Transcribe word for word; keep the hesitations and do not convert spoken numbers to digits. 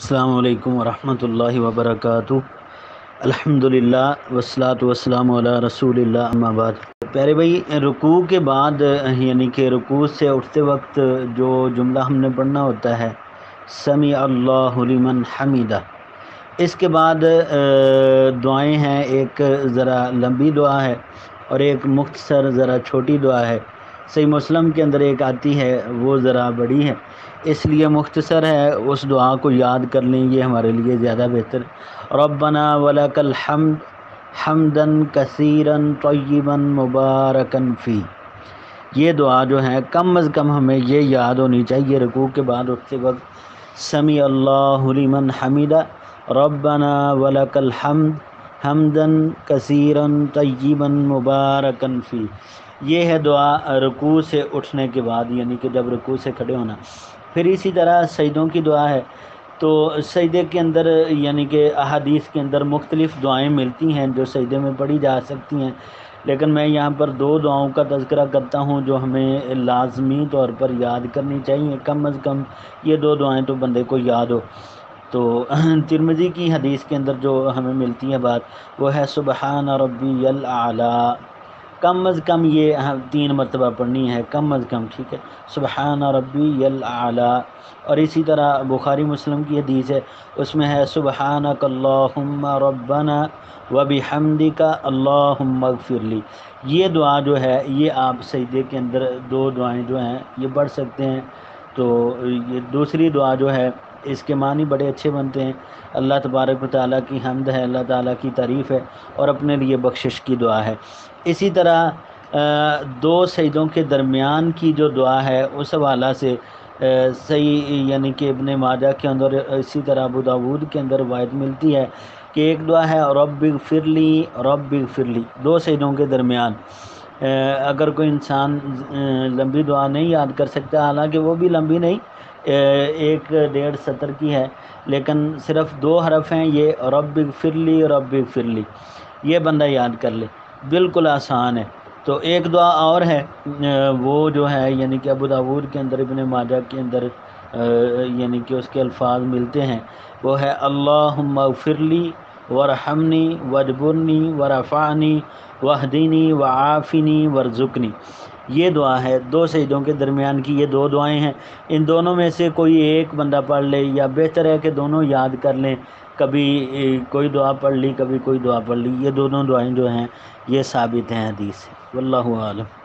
السلام علیکم ورحمۃ اللہ وبرکاتہ۔ الحمدللہ والصلاۃ والسلام علی رسول اللہ، اما بعد۔ پیارے بھائی، رکوع کے بعد یعنی کہ رکوع سے اٹھتے وقت جو جملہ ہم نے پڑھنا ہوتا ہے سمیع اللہ لمن حمیدہ، اس کے بعد دعائیں ہیں، ایک ذرا لمبی دعا ہے اور ایک مختصر ذرا چھوٹی دعا ہے۔ صحیح مسلم کے اندر ایک آتی ہے، وہ ذرا بڑی ہے، اس لیے مختصر ہے، اس دعا کو یاد کر لیں، یہ ہمارے لیے زیادہ بہتر۔ ربنا ولک الحمد حمدا کثیرا طیبا مبارکا فی، یہ دعا جو ہے کم از کم ہمیں یہ یاد ہونی چاہیے رکوع کے بعد اٹھتے وقت، سمیع اللہ لمن حمیدہ ربنا ولک الحمد حمدا کثیرا طیبا مبارکا فی، یہ ہے دعا رکوع سے اٹھنے کے بعد، یعنی کہ جب رکوع سے کھڑے ہونا۔ پھر اسی طرح سجدوں کی دعا ہے، تو سجدے کے اندر یعنی کہ احادیث کے اندر مختلف دعائیں ملتی ہیں جو سجدے میں پڑھی جا سکتی ہیں، لیکن میں یہاں پر دو دعاؤں کا تذکرہ کرتا ہوں جو ہمیں لازمی طور پر یاد کرنی چاہیے، کم از کم یہ دو دعائیں تو بندے کو یاد ہو۔ تو ترمذی کی حدیث کے اندر جو ہمیں ملتی ہے بات، وہ ہے سبحان ربی الاعلیٰ، کم از کم یہ تین مرتبہ پڑھنی ہے، کم از کم، ٹھیک ہے، سبحان ربی الاعلیٰ۔ اور اسی طرح بخاری مسلم کی حدیث ہے، اس میں ہے سبحانک اللہم ربنا وبحمدک اللہم اغفر لی، یہ دعا جو ہے یہ آپ سجدے کے اندر دو دعائیں جو ہیں یہ پڑھ سکتے ہیں۔ تو یہ دوسری دعا جو ہے اس کے معنی بڑے اچھے بنتے ہیں، اللہ تبارک و تعالیٰ کی حمد ہے، اللہ تعالیٰ کی تعریف ہے اور اپنے لیے بخشش کی دعا ہے۔ اسی طرح دو سجدوں کے درمیان کی جو دعا ہے اس حوالہ سے صحیح یعنی کہ ابن ماجہ کے اندر، اسی طرح ابو داود کے اندر روایت ملتی ہے کہ ایک دعا ہے رب اغفر لی رب اغفر لی، دو سجدوں کے درمیان اگر کوئی انسان لمبی دعا نہیں یاد کر سکتا، حالانکہ وہ بھی لمبی نہیں، ایک ڈیڑھ سطر کی ہے، لیکن صرف دو حرف ہیں، یہ رب اغفر لی رب اغفر لی، یہ بندہ یاد کر لے، بالکل آسان ہے۔ تو ایک دعا اور ہے، وہ جو ہے یعنی کہ ابو داود کے اندر، ابن ماجہ کے اندر یعنی کہ اس کے الفاظ ملتے ہیں، وہ ہے اللہم اغفر لی ورحمنی واجبرنی ورفعنی واہدنی وعافنی وارزقنی، یہ دعا ہے دو سجدوں کے درمیان کی، یہ دو دعائیں ہیں، ان دونوں میں سے کوئی ایک بندہ پڑھ لے، یا بہتر ہے کہ دونوں یاد کر لیں، کبھی کوئی دعا پڑھ لی کبھی کوئی دعا پڑھ لی، یہ دونوں دعائیں جو ہیں یہ ثابت ہیں حدیث سے، واللہ اعلم۔